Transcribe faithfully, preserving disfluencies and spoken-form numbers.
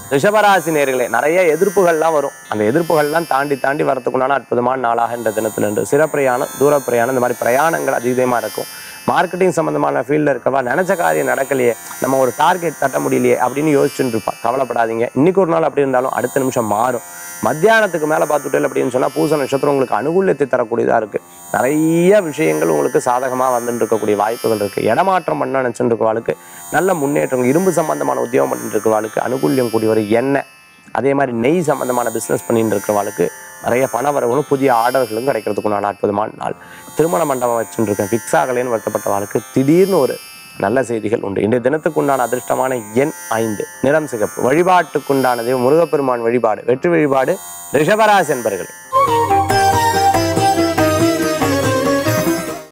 ரிஷபராசி நேயர்களே, நிறைய எதிர்ப்புகள்லாம் வரும். அந்த எதிர்ப்புகள்லாம் தாண்டி தாண்டி வரத்துக்குண்டான அற்புதமான நாளாக இந்த தினத்தில் இன்று சிற பிரயாணம், தூர பிரயாணம், இந்த மாதிரி பிரயாணங்கள் அதிகமாக இருக்கும். மார்க்கெட்டிங் சம்மந்தமான ஃபீல்டில் இருக்கவா நினச்ச காரியம் நடக்கலையே, நம்ம ஒரு டார்கெட் தட்ட முடியலையே அப்படின்னு யோசிச்சுட்டு இருப்பான். கவலைப்படாதீங்க, இன்னைக்கு ஒரு நாள் அப்படி இருந்தாலும் அடுத்த நிமிஷம் மாறும். மத்தியானத்துக்கு மேலே பார்த்துட்டேன் அப்படின்னு சொன்னால் பூச நட்சத்திரம் உங்களுக்கு அனுகூலத்தை தரக்கூடியதாக இருக்குது. நிறைய விஷயங்கள் உங்களுக்கு சாதகமாக வந்துட்டு இருக்கக்கூடிய வாய்ப்புகள் இருக்குது. இடமாற்றம் பண்ண நினச்சிட்டு இருக்கவாளுக்கு நல்ல முன்னேற்றம். இரும்பு சம்பந்தமான உத்தியோகம் பண்ணிட்டு இருக்கிறவாளுக்கு அனுகூல்யம் கூடிய ஒரு எண்ணெய், அதே மாதிரி நெய் சம்பந்தமான பிஸ்னஸ் பண்ணிட்டு இருக்கிறவாளுக்கு நிறைய பண வரவுகளும் புதிய ஆர்டர்களும் கிடைக்கிறதுக்குண்டான அற்புதமான நாள். திருமண மண்டபம் வச்சுட்டு இருக்கேன், ஃபிக்ஸ் ஆகலேன்னு வருத்தப்பட்டவாளுக்கு திடீர்னு ஒரு நல்ல செய்திகள் உண்டு. இன்றைய தினத்துக்குண்டான அதிர்ஷ்டமான எண் ஐந்து, நிறம் சிகப்பு. வழிபாட்டுக்குண்டானது முருகப்பெருமான் வழிபாடு, வெற்றி வழிபாடு ரிஷபராசி என்பர்களே.